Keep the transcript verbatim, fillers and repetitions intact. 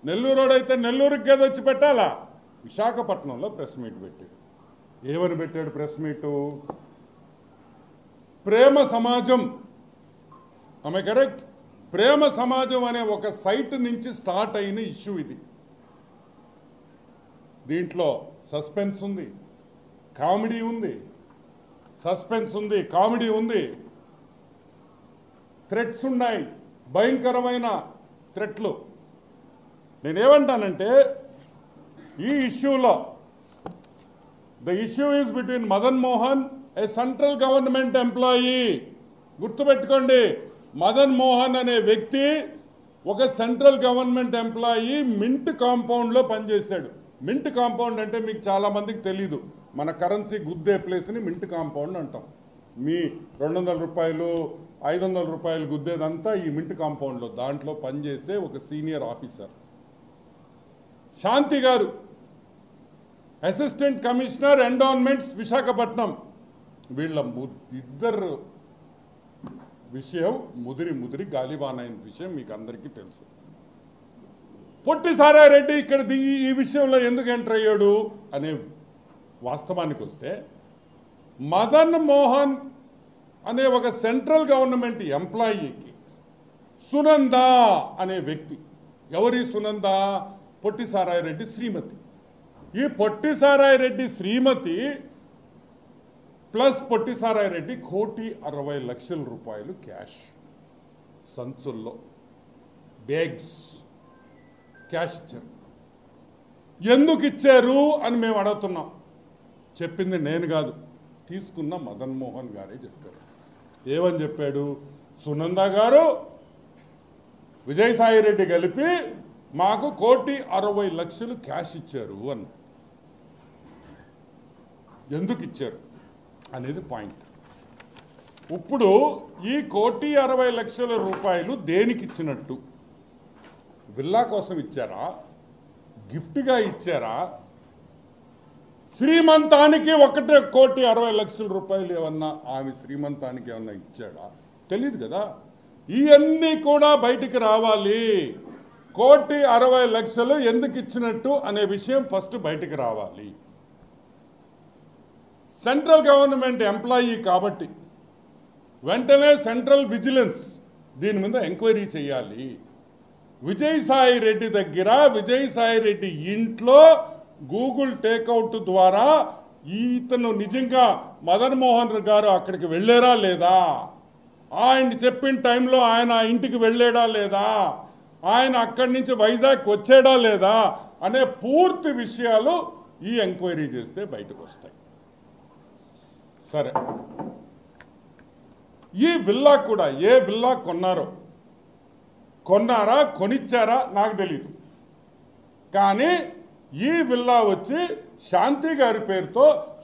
నెల్లూరు అయితే నెల్లూరుకి గది వచ్చి పెట్టాలా? విశాఖపట్నంలో ప్రెస్ మీట్ పెట్టాడు. ఏమని పెట్టాడు ప్రెస్ మీటు? ప్రేమ సమాజం, ఆమె కరెక్ట్, ప్రేమ సమాజం అనే ఒక సైట్ నుంచి స్టార్ట్ అయిన ఇష్యూ ఇది. దీంట్లో సస్పెన్స్ ఉంది, కామెడీ ఉంది, సస్పెన్స్ ఉంది, కామెడీ ఉంది, థ్రెట్స్ ఉన్నాయి, భయంకరమైన థ్రెట్లు. నేనేమంటానంటే ఈ ఇష్యూలో the issue is between Madan Mohan, a central government employee. గుర్తుపెట్టుకోండి, మదన్ మోహన్ అనే వ్యక్తి ఒక సెంట్రల్ గవర్నమెంట్ ఎంప్లాయీ, మింట్ కాంపౌండ్లో పనిచేశాడు. మింట్ కాంపౌండ్ అంటే మీకు చాలా మందికి తెలీదు. మన కరెన్సీ గుద్దే ప్లేస్ని మింట్ కాంపౌండ్ అంటాం. మీ రెండు వందల రూపాయలు ఐదు వందల రూపాయలు గుద్దేదంతా ఈ మింట్ కాంపౌండ్లో, దాంట్లో పనిచేసే ఒక సీనియర్ ఆఫీసర్. శాంతి గారు అసిస్టెంట్ కమిషనర్ ఎండోన్మెంట్స్ విశాఖపట్నం. వీళ్ళ ఇద్దరు విషయం ముదిరి ముదిరి గాలివానైన విషయం మీకు అందరికీ తెలుసు. పొట్టి సారారెడ్డి ఇక్కడ దిగి ఈ విషయంలో ఎందుకు ఎంటర్ అయ్యాడు అనే వాస్తవానికి వస్తే, మదన్ మోహన్ అనే ఒక సెంట్రల్ గవర్నమెంట్ ఎంప్లాయీకి సునంద అనే వ్యక్తి, ఎవరి సునంద? పొట్టి సారారెడ్డి శ్రీమతి. ఈ పొట్టి సారారెడ్డి శ్రీమతి ప్లస్ పొట్టి సారారెడ్డి కోటి అరవై లక్షల రూపాయలు క్యాష్ సంచుల్లో, బ్యాగ్స్ క్యాష్ ఇచ్చారు. ఎందుకు ఇచ్చారు అని మేము అడుగుతున్నాం. చెప్పింది నేను కాదు, తీసుకున్న మదన్ మోహన్ గారే చెప్పారు. ఏమని చెప్పాడు? సునంద గారు విజయసాయిరెడ్డి కలిపి మాకు కోటి అరవై లక్షలు క్యాష్ ఇచ్చారు అన్న. ఎందుకు ఇచ్చారు అనేది పాయింట్. ఇప్పుడు ఈ కోటి అరవై లక్షల రూపాయలు దేనికి ఇచ్చినట్టు? విల్లా కోసం ఇచ్చారా? గిఫ్ట్గా ఇచ్చారా? శ్రీమంతానికి ఒకటే కోటి అరవై లక్షల రూపాయలు ఏమన్నా ఆమె శ్రీమంతానికి ఏమన్నా ఇచ్చాడా? తెలియదు కదా. ఇవన్నీ కూడా బయటికి రావాలి. కోటి అరవై లక్షలు ఎందుకు ఇచ్చినట్టు అనే విషయం ఫస్ట్ బయటికి రావాలి. సెంట్రల్ గవర్నమెంట్ ఎంప్లాయీ కాబట్టి వెంటనే సెంట్రల్ విజిలెన్స్ దీని మీద ఎంక్వైరీ చేయాలి. విజయసాయి రెడ్డి దగ్గర, విజయసాయి రెడ్డి ఇంట్లో గూగుల్ టేక్అవుట్ ద్వారా ఈతను నిజంగా మదన్ మోహన్ గారు అక్కడికి వెళ్ళారా లేదా, ఆయన చెప్పిన టైంలో ఆయన ఇంటికి వెళ్ళాడా లేదా, ఆయన అక్కడి నుంచి వైజాగ్ వచ్చాడా లేదా అనే పూర్తి విషయాలు ఈ ఎంక్వైరీ చేస్తే బయటకు వస్తాయి. సరే, ఈ విల్లా కూడా ఏ విల్లా కొన్నారో, కొన్నారా కొనిచ్చారా నాకు తెలీదు, కానీ ఈ విల్లా వచ్చి శాంతి గారి పేరుతో